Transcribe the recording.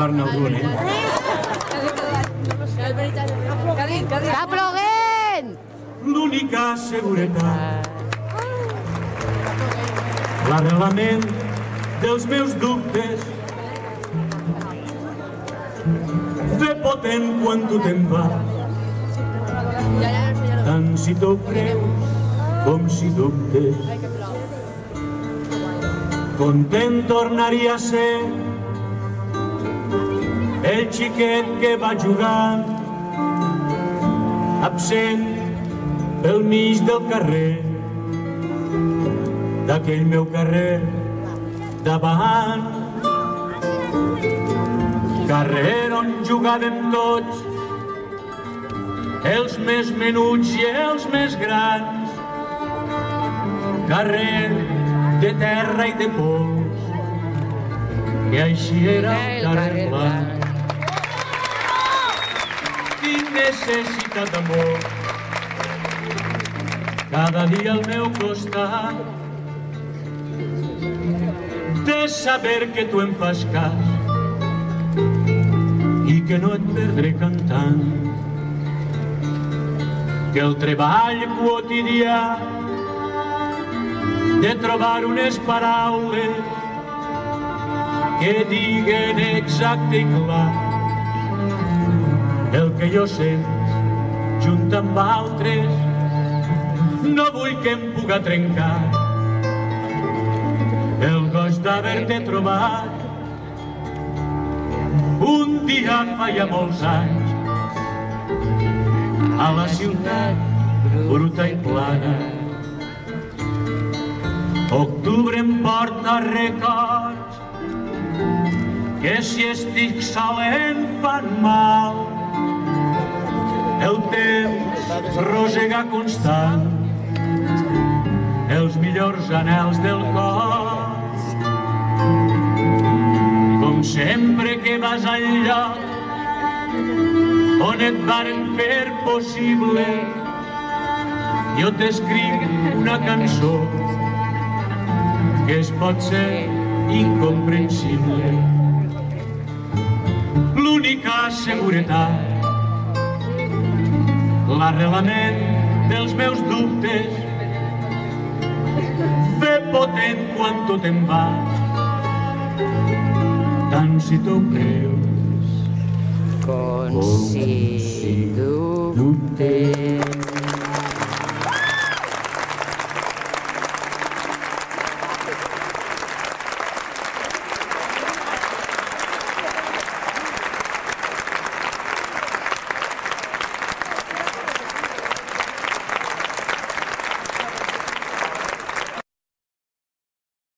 torna algun, eh? Està ploguent! L'única seguretat, l'arrelament dels meus dubtes, fe potent quan tu te'n vas, tant si t'ho creus com si dubtes. Content tornaria a ser el xiquet que va jugant, absent pel mig del carrer, d'aquell meu carrer davant. Carrer on jugàvem tots, els més menuts i els més grans. Carrer de terra i de pols, que així era el carrer blanc. Tinc necessitat d'amor, cada dia al meu costat, de saber que tu em fas cas i que no et perdré cantant, que el treball quotidià de trobar unes paraules que diguen exacte i clar el que jo sent junt amb altres. No vull que em puga trencar el goig d'haver-te trobat un dia fa ja molts anys a la ciutat bruta i plana. Octubre em porta records que si estic sol em fan mal. El teu rosegar constant, els millors anhels del cor. Com sempre que vas al lloc on et varen fer possible, jo t'escric una cançó que es pot ser incomprensible. L'única seguretat, l'arrelament dels meus dubtes, fe potent quan tu te'n vas, tant si t'ho creus Com si dubtes.